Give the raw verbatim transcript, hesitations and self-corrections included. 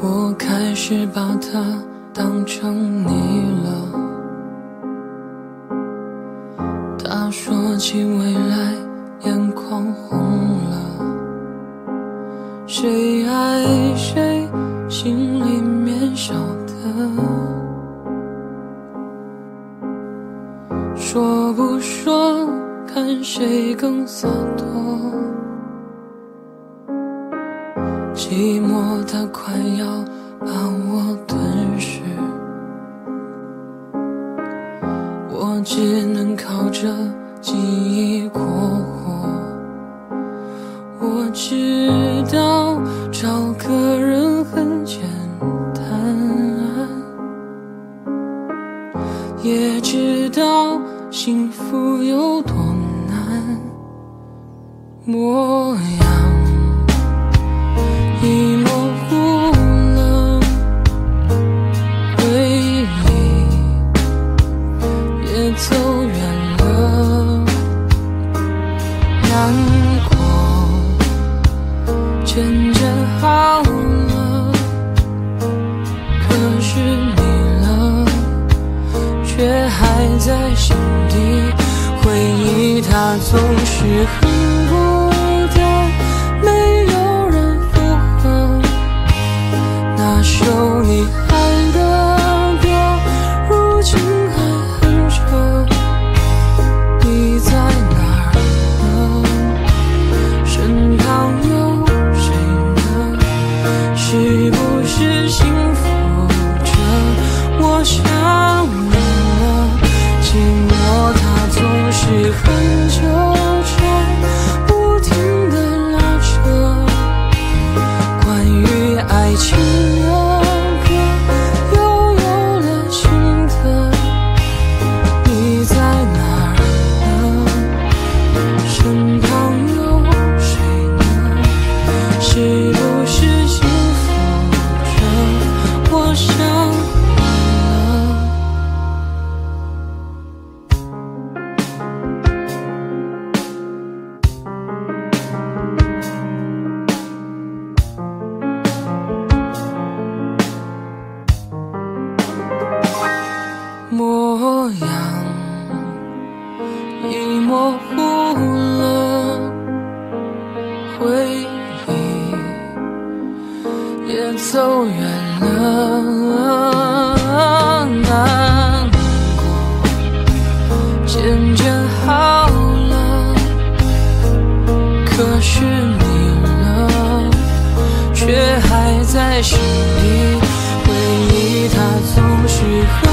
我开始把它当成你了。他说起未来，眼眶红了。谁爱谁，心里面晓得。说不说，看谁更洒脱。寂寞它快要把我吞噬，我只能靠着记忆过活。我知道找个人很简单，也知道幸福有多难。模样已模糊了，回忆也走远了，难过渐渐好了，可是你了，却还在心底。回忆它总是恨不得没有人附和，那首你爱的歌，如今还哼着。你在哪儿呢？身旁有谁呢？是不是幸福着？我想你了，寂寞它总是很纠缠，不停地拉扯。关于爱情的歌，又有了新的。你在哪儿呢？身旁有谁呢？是不是幸福着？我想模样已模糊了，回忆也走远了，难过渐渐好了，可是你了，却还在心里。回忆它总是很